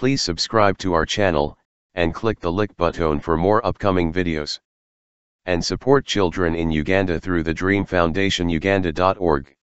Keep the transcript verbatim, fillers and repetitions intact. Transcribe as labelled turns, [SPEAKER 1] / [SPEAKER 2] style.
[SPEAKER 1] Please subscribe to our channel, and click the like button for more upcoming videos. And support children in Uganda through the Dream Foundation Uganda dot org.